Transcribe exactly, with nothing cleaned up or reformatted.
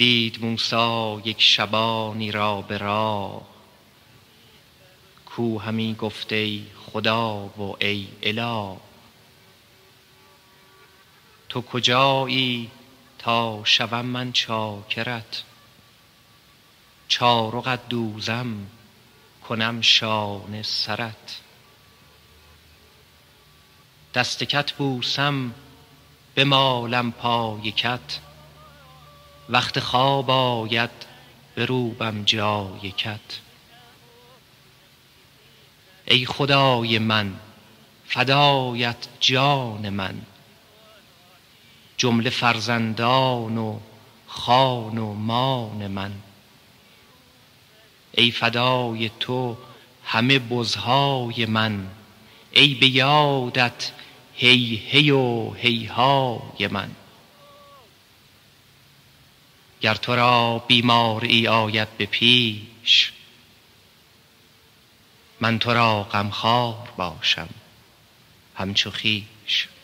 دید موسی یک شبانی را به راه، کو همی گفت ای خدا و ای اله. تو کجایی تا شوم من چاکرت، چارقت دوزم کنم شانه سرت. دست کت بوسم بمالم پای کت، وقت خواب آید بروبم جای کت. ای خدای من فدایت جان من، جمله فرزندان و خان و مان من. ای فدای تو همه بزهای من، ای به یادت هی هی و هیهای من. گر تو را بیماریی آید به پیش، من تو را غمخوار باشم همچو خویش.